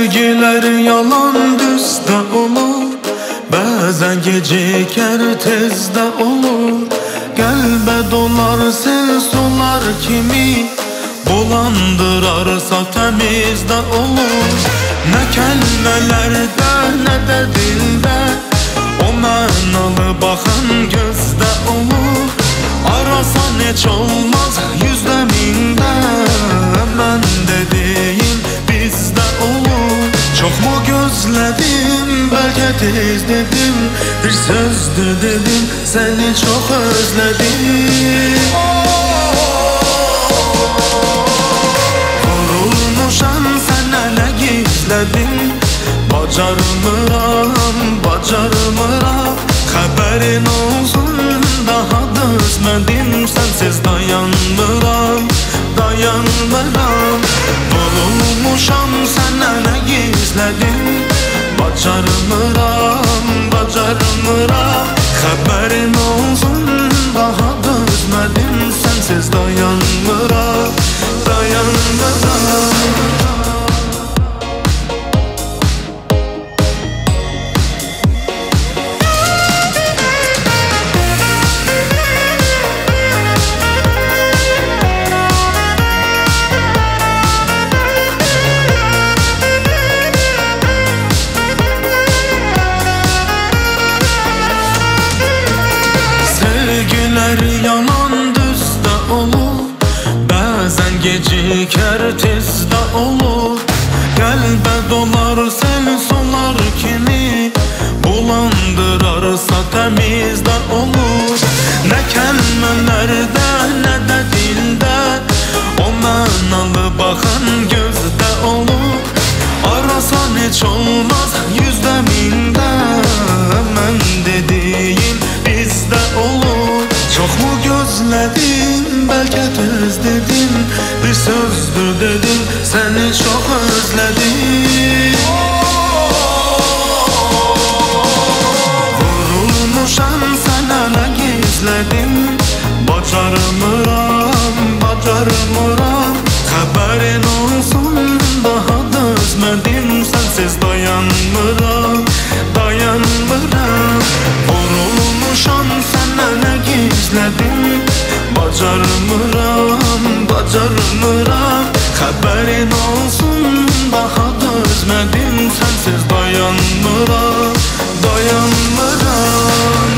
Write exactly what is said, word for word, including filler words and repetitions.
Sevgiler yalan düzde olur, bazen gecikər tezde olur. Qəlbə dolar sel sular kimi, bulandırarsa təmizdə olur. Nə kəlmələrdə, nə də dildə, o mənalı baxan gözdə olur. Arasan heç olmaz yüzdə mində, mən dediyim bizdə olur. Çox mu gözlədim, bəlkə tez dedim, bir sözdür dedim, səni çox özlədim. Vurulmuşam sənə nə gizlədim, bacarmıram, bacarmıram. Xəbərin olsun daha dözmədim, sənsiz dayanmıram, dayanmıram. Vurulmuşam sənə nə gizlədim, bacarmıram, bacarmıram. Xəbərin olsun daha dözmədim, sənsiz dayanmıram, dayanmıram. Yalan düzdə olur, bəzən gecikər tezdə olur. Qəlbə dolar sel sular kimi, bulandırarsa təmizdə olur. Nə kəlmələrdə, nə də dildə, o mənalı baxan gözdə olur. Arasan heç olmaz yüzdə mində, mən dediyim bizdə olur. Çox mu gözlədim, bəlkə tez dedim, bir sözdür dedim, səni çox özlədim. Vurulmuşam sənə nə gizlədim, bacarmıram, bacarmıram. Xəbərin olsun daha dözmədim, sənsiz dayanmıram, dayanmıram. Vurulmuşam sənə nə gizlədim, bacarmıram, bacarmıram. Xəbərin olsun daha dözmədim, sənsiz dayanmıram, dayanmıram.